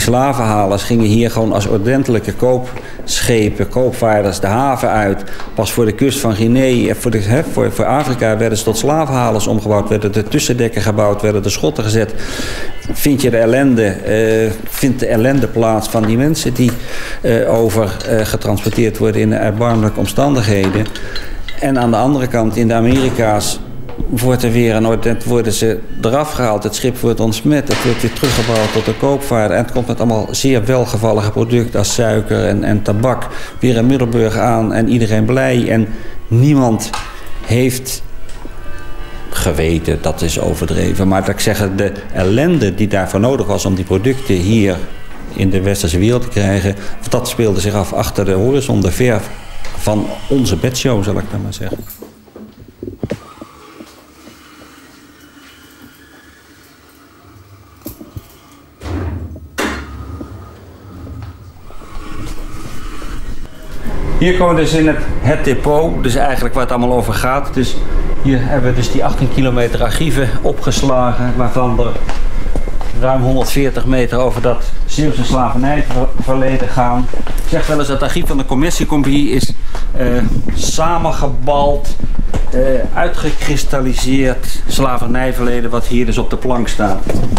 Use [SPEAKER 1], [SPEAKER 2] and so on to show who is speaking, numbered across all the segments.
[SPEAKER 1] slavenhalers gingen hier gewoon als ordentelijke koopschepen, koopvaarders de haven uit. Pas voor de kust van Guinea, voor Afrika werden ze tot slavenhalers omgebouwd, werden de tussendekken gebouwd, werden de schotten gezet. Vindt de ellende plaats van die mensen die getransporteerd worden in erbarmelijke omstandigheden. En aan de andere kant, in de Amerika's, worden ze eraf gehaald. Het schip wordt ontsmet. Het wordt weer teruggebouwd tot de koopvaarder. En het komt met allemaal zeer welgevallige producten als suiker en tabak weer in Middelburg aan. En iedereen blij. En niemand heeft geweten, dat is overdreven. Maar dat ik zeg, de ellende die daarvoor nodig was om die producten hier in de westerse wereld te krijgen, dat speelde zich af achter de horizon, de ver van onze bedshow, zal ik dan maar zeggen. Hier komen we dus in het depot, dus eigenlijk waar het allemaal over gaat. Dus hier hebben we dus die 18 kilometer archieven opgeslagen, waarvan er ruim 140 meter over dat Zeeuwse slavernijverleden gaan. Ik zeg wel eens, het archief van de Commerciecompagnie is samengebald, uitgekristalliseerd slavernijverleden wat hier dus op de plank staat.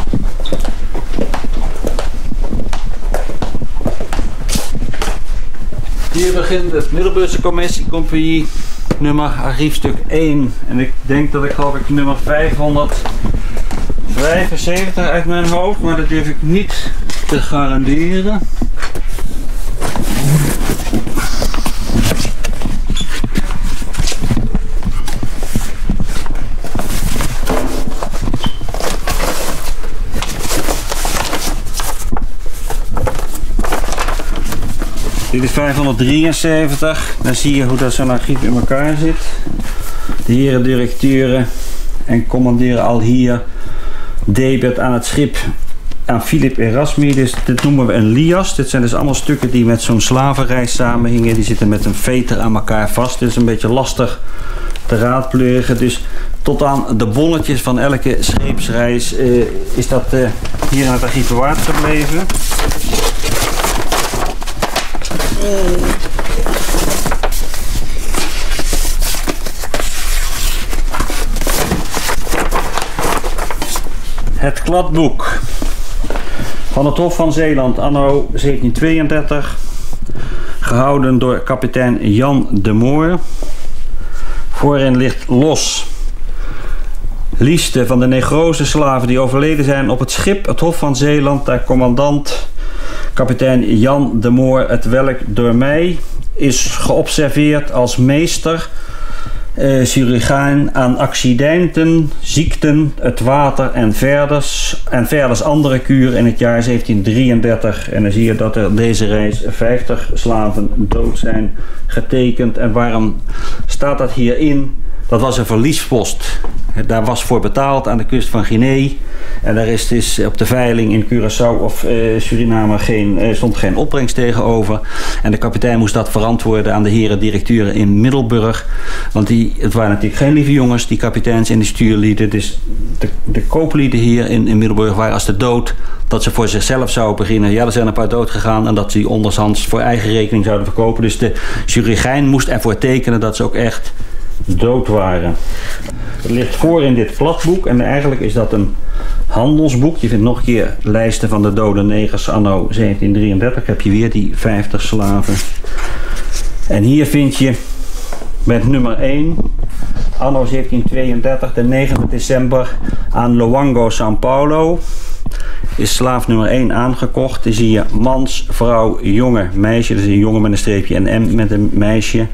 [SPEAKER 1] Hier begint het Middelburgse Commerciecompagnie, nummer archiefstuk 1. En ik denk dat ik geloof ik nummer 575 uit mijn hoofd, maar dat durf ik niet te garanderen. Dit is 573, dan zie je hoe dat zo'n archief in elkaar zit. De heren directeuren en commanderen al hier debet aan het schip aan Philip Erasmi. Dit noemen we een lias. Dit zijn dus allemaal stukken die met zo'n slavenreis samenhingen. Die zitten met een veter aan elkaar vast. Dit is een beetje lastig te raadplegen. Dus tot aan de bonnetjes van elke scheepsreis is dat hier in het archief bewaard gebleven. Het kladboek van het Hof van Zeeland anno 1732, gehouden door kapitein Jan de Moor. Voorin ligt los liste van de negrose slaven die overleden zijn op het schip het Hof van Zeeland, daar commandant kapitein Jan de Moor, het welk door mij is geobserveerd als meester chirurgijn aan accidenten, ziekten, het water en verders andere kuren in het jaar 1733. En dan zie je dat er deze reis 50 slaven dood zijn getekend. En waarom staat dat hierin? Dat was een verliespost. Daar was voor betaald aan de kust van Guinea. En daar is dus op de veiling in Curaçao of Suriname stond geen opbrengst tegenover. En de kapitein moest dat verantwoorden aan de heren directeuren in Middelburg. Want het waren natuurlijk geen lieve jongens, die kapiteins en de stuurlieden. Dus de kooplieden hier in Middelburg waren als de dood dat ze voor zichzelf zouden beginnen. Ja, er zijn een paar dood gegaan en dat ze die onderhands voor eigen rekening zouden verkopen. Dus de chirurgijn moest ervoor tekenen dat ze ook echt dood waren. Het ligt voor in dit kladboek en eigenlijk is dat een handelsboek. Je vindt nog een keer lijsten van de dode negers anno 1733. Heb je weer die 50 slaven. En hier vind je met nummer 1 anno 1732, de 9 december aan Loango, São Paulo. Is slaaf nummer 1 aangekocht. Dan zie je mans, vrouw, jonge, meisje. Dus een jongen met een streepje en M met een meisje.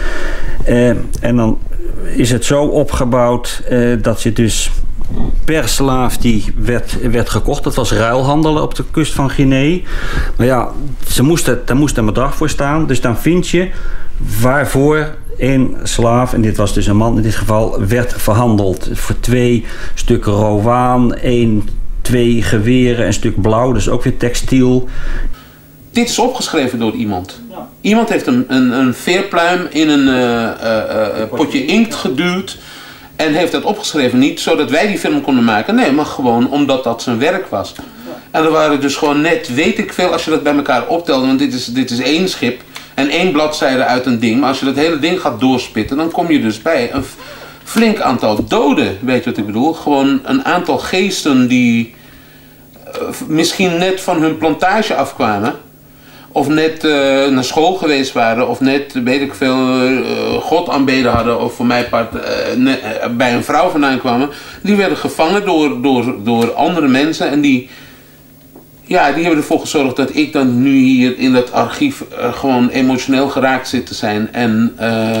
[SPEAKER 1] En dan is het zo opgebouwd dat je dus per slaaf die werd gekocht. Dat was ruilhandelen op de kust van Guinea. Maar ja, daar moest een bedrag voor staan. Dus dan vind je waarvoor een slaaf, en dit was dus een man in dit geval, werd verhandeld. Voor 2 stukken rovaan, 2 geweren, een stuk blauw, dus ook weer textiel.
[SPEAKER 2] Dit is opgeschreven door iemand. Ja. Iemand heeft een veerpluim in een potje inkt geduwd en heeft dat opgeschreven. Niet zodat wij die film konden maken, nee, maar gewoon omdat dat zijn werk was. Ja. En er waren dus gewoon net, weet ik veel, als je dat bij elkaar optelt, want dit is 1 schip en 1 bladzijde uit een ding. Maar als je dat hele ding gaat doorspitten, dan kom je dus bij een flink aantal doden. Weet je wat ik bedoel? Gewoon een aantal geesten die misschien net van hun plantage afkwamen. Of net naar school geweest waren, of net, weet ik veel, God aanbeden hadden, of voor mijn part bij een vrouw vandaan kwamen. Die werden gevangen door andere mensen en die hebben ervoor gezorgd dat ik dan nu hier in dat archief gewoon emotioneel geraakt zit te zijn. En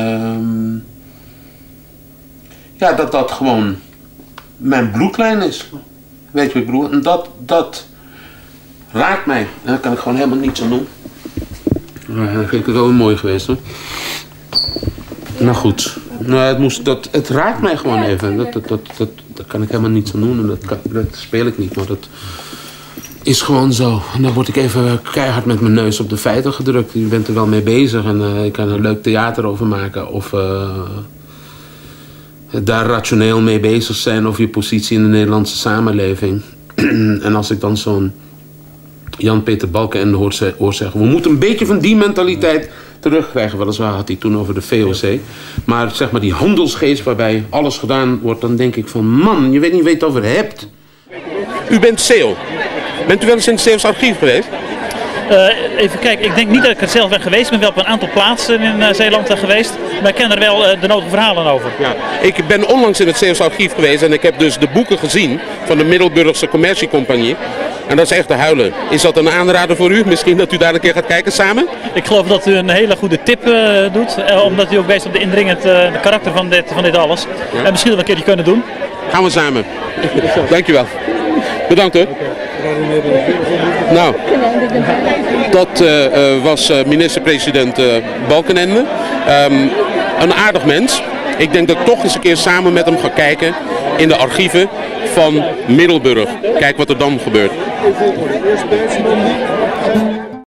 [SPEAKER 2] dat gewoon mijn bloedlijn is. Weet je wat ik bedoel? En dat raakt mij. En daar kan ik gewoon helemaal niets aan doen. Ja, dat vind ik wel mooi geweest hoor. Nou goed. Nou, het raakt mij gewoon even. Daar kan ik helemaal niets aan doen. En dat speel ik niet. Maar dat is gewoon zo. En dan word ik even keihard met mijn neus op de feiten gedrukt. Je bent er wel mee bezig. En ik kan er leuk theater over maken. Of daar rationeel mee bezig zijn. Of je positie in de Nederlandse samenleving. En als ik dan zo'n Jan-Peter Balkenende hoor zeggen, we moeten een beetje van die mentaliteit terugkrijgen. Weliswaar had hij toen over de VOC. Maar zeg maar die handelsgeest waarbij alles gedaan wordt, dan denk ik van man, je weet niet waar je het over hebt. U bent Zeeuw. Bent u wel eens in het Zeeuws archief geweest?
[SPEAKER 3] Even kijken, ik denk niet dat ik er zelf ben geweest. Ik ben wel op een aantal plaatsen in Zeeland geweest. Maar ik ken er wel de nodige verhalen over.
[SPEAKER 4] Ja, ik ben onlangs in het Zeeuws archief geweest en ik heb dus de boeken gezien van de Middelburgse Commerciecompagnie. En dat is echt te huilen. Is dat een aanrader voor u? Misschien dat u daar een keer gaat kijken samen?
[SPEAKER 3] Ik geloof dat u een hele goede tip doet. Omdat u ook wijst op de indringend karakter van dit alles. Ja. En misschien dat we een keertje kunnen doen.
[SPEAKER 4] Gaan we samen. Dankjewel. Bedankt hoor. Nou, dat was minister-president Balkenende. Een aardig mens. Ik denk dat ik toch eens een keer samen met hem ga kijken in de archieven van Middelburg. Kijk wat er dan gebeurt.